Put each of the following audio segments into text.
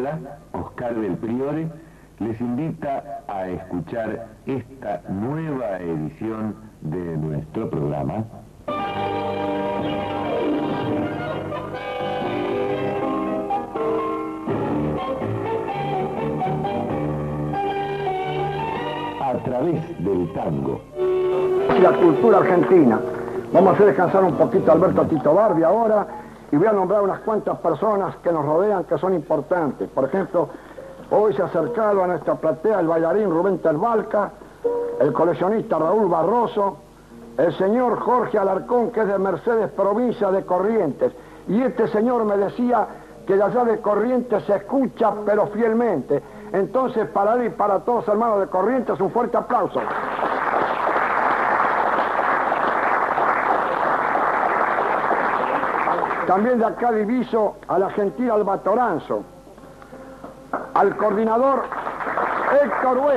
habla, Oscar del Priore, les invita a escuchar esta nueva edición de nuestro programa. A través del tango. La cultura argentina. Vamos a hacer descansar un poquito a Alberto Tito Barbi ahora y voy a nombrar unas cuantas personas que nos rodean que son importantes. Por ejemplo, hoy se ha acercado a nuestra platea el bailarín Rubén Terbalca, el coleccionista Raúl Barroso, el señor Jorge Alarcón, que es de Mercedes, provincia de Corrientes. Y este señor me decía que de allá de Corrientes se escucha, pero fielmente. Entonces, para él y para todos hermanos de Corrientes, un fuerte aplauso. También de acá diviso a la gentil Alba Toranzo, al coordinador Héctor Huet.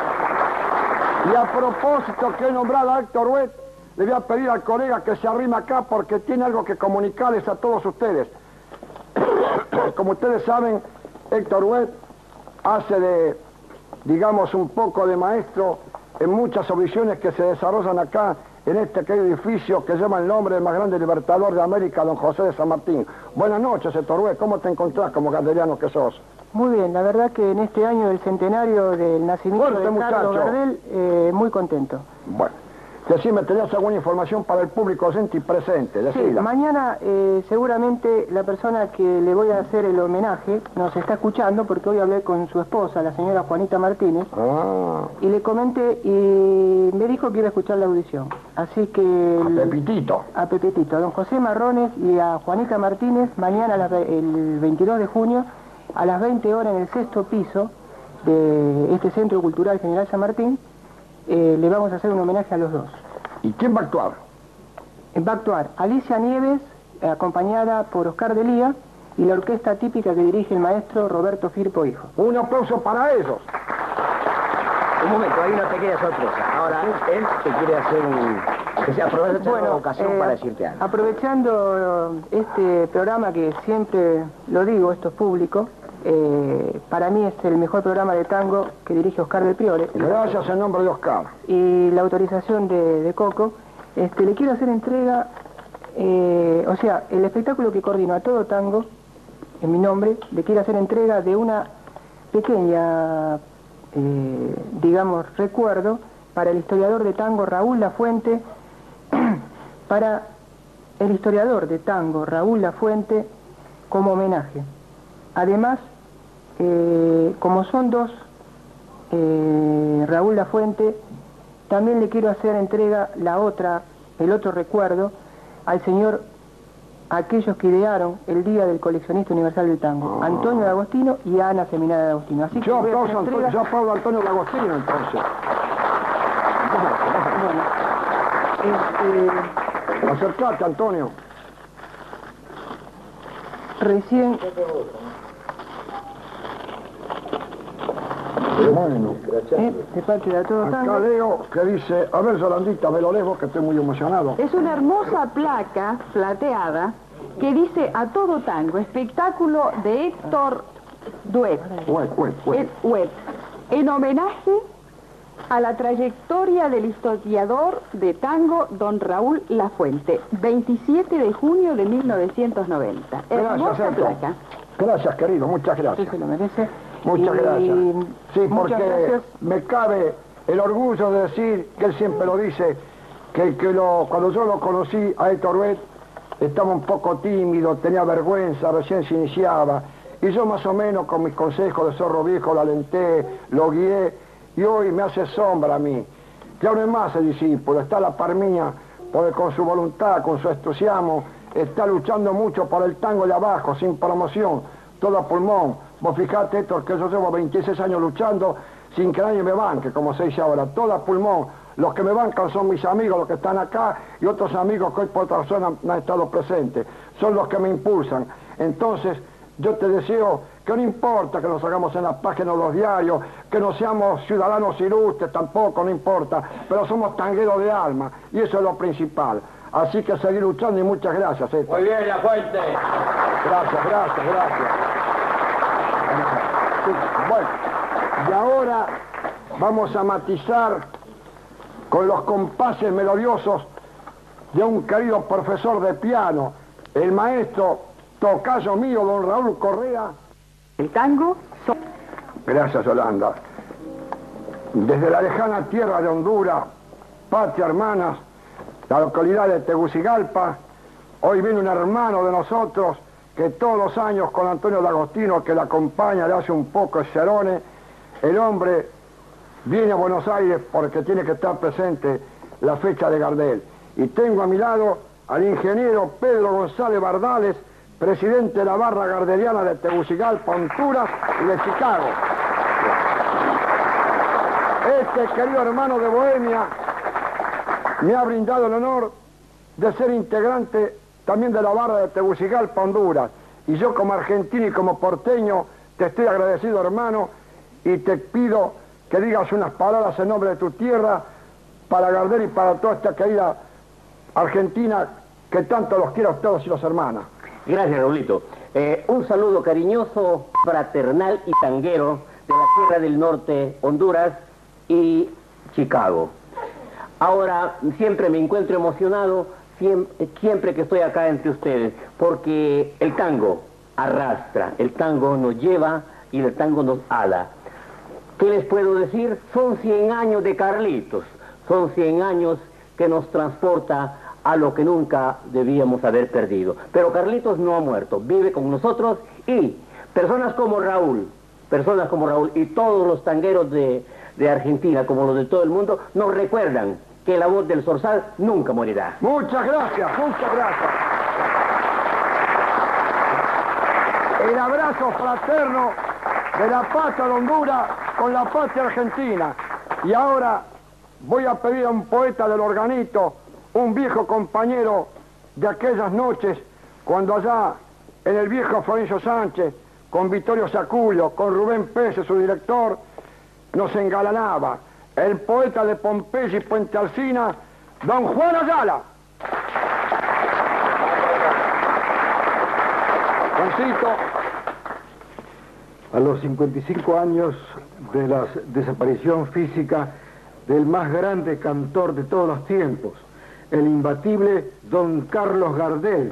Y a propósito que he nombrado a Héctor Huet, le voy a pedir al colega que se arrime acá porque tiene algo que comunicarles a todos ustedes. Como ustedes saben, Héctor Huet hace de, digamos, un poco de maestro en muchas audiciones que se desarrollan acá en este querido edificio que lleva el nombre del más grande libertador de América, don José de San Martín. Buenas noches, Héctor Huet, ¿cómo te encontrás como gardeliano que sos? Muy bien, la verdad que en este año del centenario del nacimiento de Carlos Gardel, muy contento. Bueno, decime, ¿tenías alguna información para el público oyente y presente? Decila. Sí, mañana seguramente la persona que le voy a hacer el homenaje nos está escuchando porque hoy hablé con su esposa, la señora Juanita Martínez, y le comenté y me dijo que iba a escuchar la audición. Así que... A Pepitito. A Pepitito, a don José Marrones y a Juanita Martínez, mañana el 22 de junio, a las 20 horas en el 6º piso de este Centro Cultural General San Martín, le vamos a hacer un homenaje a los dos. ¿Y quién va a actuar? Va a actuar Alicia Nieves, acompañada por Oscar Delía, y la orquesta típica que dirige el maestro Roberto Firpo Hijo. Un aplauso para ellos. Un momento, hay una pequeña sorpresa. Ahora, él te quiere hacer que se aproveche la ocasión para decirte algo. Aprovechando este programa que siempre lo digo, esto es público, para mí es el mejor programa de tango que dirige Oscar del Priore. Gracias en nombre de Oscar. Y la autorización de Coco, le quiero hacer entrega, o sea, el espectáculo que coordino a todo tango, en mi nombre, le quiero hacer entrega de una pequeña, digamos, recuerdo para el historiador de tango Raúl Lafuente, para el historiador de tango Raúl Lafuente como homenaje. Además, como son dos, Raúl Lafuente, también le quiero hacer entrega el otro recuerdo al señor, a aquellos que idearon el Día del Coleccionista Universal del Tango, Antonio de Agostino y Ana Seminara de Agostino. Así que yo aplaudo a Antonio de Agostino, entonces. Bueno, acercate, Antonio. Recién... Bueno, de parte de todo tango. acá leo que dice, a ver, Yolandita, me lo leo que estoy muy emocionado. Es una hermosa placa plateada que dice a todo tango, espectáculo de Héctor Huet, en homenaje a la trayectoria del historiador de tango don Raúl Lafuente, 27 de junio de 1990. Hermosa placa. Gracias, querido, muchas gracias. Sí, se lo merece. Muchas gracias. Sí, porque gracias. me cabe el orgullo de decir, que él siempre lo dice, cuando yo lo conocí a Héctor Huet, estaba un poco tímido, tenía vergüenza, recién se iniciaba, y yo más o menos con mis consejos de zorro viejo lo alenté, lo guié, y hoy me hace sombra a mí. Ya no es más el discípulo, está a la par mía, porque con su voluntad, con su entusiasmo, está luchando mucho por el tango de abajo, sin promoción, todo a pulmón. Vos fijate, Héctor, que yo llevo 26 años luchando sin que nadie me banque, como se dice ahora, todo a pulmón. Los que me bancan son mis amigos, los que están acá, y otros amigos que hoy por otra razón no han estado presentes. Son los que me impulsan. Entonces, yo te deseo que no importa que nos hagamos en las páginas de los diarios, que no seamos ciudadanos ilustres, tampoco, no importa, pero somos tangueros de alma, y eso es lo principal. Así que seguir luchando y muchas gracias, Héctor. Muy bien, Lafuente. Gracias. Bueno, y ahora vamos a matizar con los compases melodiosos de un querido profesor de piano, el maestro tocayo mío, don Raúl Correa. El tango. Gracias, Yolanda. Desde la lejana tierra de Honduras, patria hermanas, la localidad de Tegucigalpa, hoy viene un hermano de nosotros que todos los años con Antonio D'Agostino, que le acompaña, le hace un poco de cerone. El hombre viene a Buenos Aires porque tiene que estar presente la fecha de Gardel. Y tengo a mi lado al ingeniero Pedro González Bardales, presidente de la barra gardeliana de Tegucigalpa, Honduras y de Chicago. Este querido hermano de Bohemia me ha brindado el honor de ser integrante también de la barra de Tegucigalpa, Honduras. Y yo como argentino y como porteño te estoy agradecido, hermano, y te pido que digas unas palabras en nombre de tu tierra para Gardel y para toda esta querida Argentina que tanto los quiero a ustedes y los hermanos. Gracias, Raulito. Un saludo cariñoso, fraternal y tanguero de la Tierra del Norte, Honduras y Chicago. Ahora, siempre me encuentro emocionado, siempre que estoy acá entre ustedes, porque el tango arrastra, el tango nos lleva y el tango nos ala. ¿Qué les puedo decir? Son 100 años de Carlitos, son 100 años que nos transporta a lo que nunca debíamos haber perdido. Pero Carlitos no ha muerto, vive con nosotros y personas como Raúl y todos los tangueros de Argentina, como los de todo el mundo, nos recuerdan que la voz del zorzal nunca morirá. Muchas gracias, muchas gracias. El abrazo fraterno de la patria de Honduras con la patria argentina. Y ahora voy a pedir a un poeta del organito, un viejo compañero de aquellas noches, cuando allá en el viejo Florencio Sánchez, con Vittorio Saculio, con Rubén Pérez, su director, nos engalanaba. El poeta de Pompeya y Puente Alsina, don Juan Ayala. Juancito. A los 55 años de la desaparición física del más grande cantor de todos los tiempos, el imbatible don Carlos Gardel.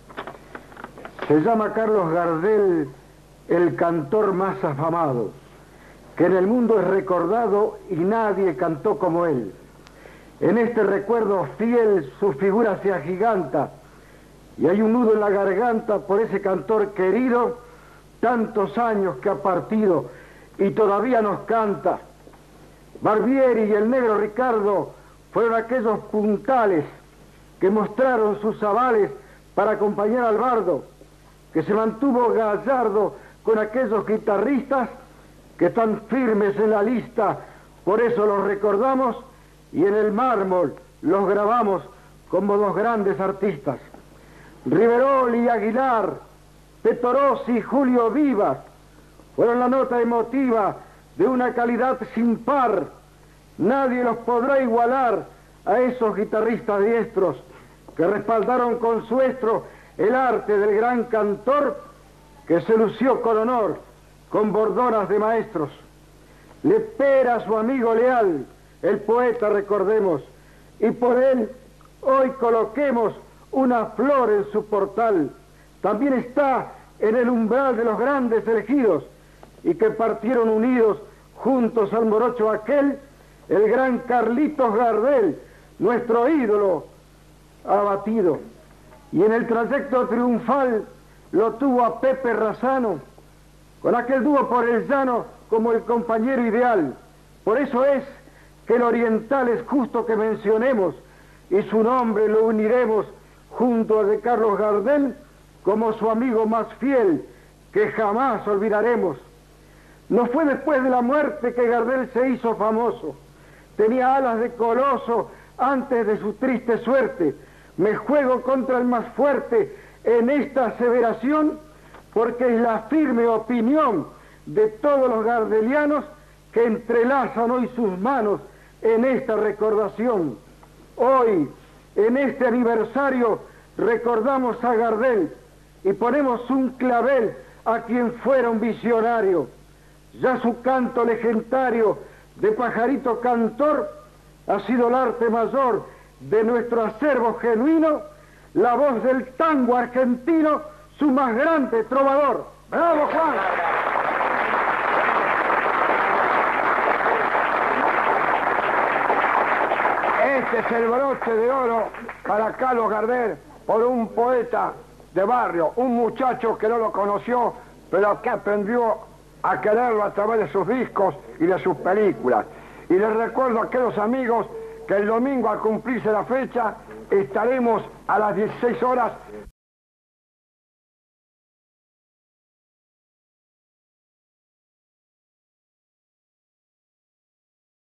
Se llama Carlos Gardel el cantor más afamado, que en el mundo es recordado y nadie cantó como él. En este recuerdo fiel su figura se agiganta y hay un nudo en la garganta por ese cantor querido, tantos años que ha partido y todavía nos canta. Barbieri y el negro Ricardo fueron aquellos puntales que mostraron sus avales para acompañar al bardo, que se mantuvo gallardo con aquellos guitarristas que están firmes en la lista, por eso los recordamos y en el mármol los grabamos como dos grandes artistas. Riverol y Aguilar, Petorossi y Julio Vivas fueron la nota emotiva de una calidad sin par. Nadie los podrá igualar a esos guitarristas diestros que respaldaron con su estro el arte del gran cantor que se lució con honor, con bordonas de maestros. Lepera, su amigo leal, el poeta recordemos, y por él hoy coloquemos una flor en su portal. También está en el umbral de los grandes elegidos y que partieron unidos juntos al morocho aquel, el gran Carlitos Gardel, nuestro ídolo abatido. Y en el trayecto triunfal lo tuvo a Pepe Razzano, con aquel dúo por el llano como el compañero ideal. Por eso es que el oriental es justo que mencionemos y su nombre lo uniremos junto al de Carlos Gardel como su amigo más fiel que jamás olvidaremos. No fue después de la muerte que Gardel se hizo famoso. Tenía alas de coloso antes de su triste suerte. Me juego contra el más fuerte en esta aseveración porque es la firme opinión de todos los gardelianos que entrelazan hoy sus manos en esta recordación. Hoy, en este aniversario, recordamos a Gardel y ponemos un clavel a quien fuera un visionario. Ya su canto legendario de pajarito cantor ha sido el arte mayor de nuestro acervo genuino, la voz del tango argentino, su más grande trovador. ¡Bravo, Juan! Este es el broche de oro para Carlos Gardel por un poeta de barrio, un muchacho que no lo conoció, pero que aprendió a quererlo a través de sus discos y de sus películas. Y les recuerdo a aquellos amigos que el domingo, al cumplirse la fecha, estaremos a las 16 horas